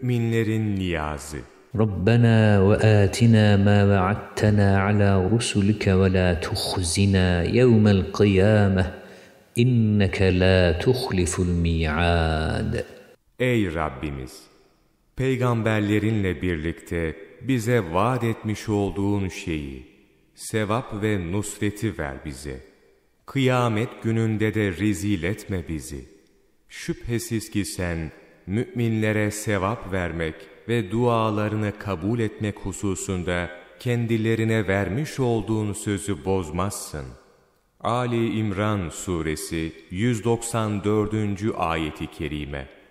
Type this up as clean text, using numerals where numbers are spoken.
müminlerin niyazı. ربنا وآتنا ما وعدتنا على رسلك ولا تخزنا يوم القيامة إنك لا تخلف الميعاد. Ey Rabbimiz! Peygamberlerinle birlikte bize vaat etmiş olduğun şeyi, sevap ve nusreti ver bize. Kıyamet gününde de rezil etme bizi. Şüphesiz ki sen, müminlere sevap vermek ve dualarını kabul etmek hususunda kendilerine vermiş olduğun sözü bozmazsın. Ali İmran Suresi 194. ayeti kerime.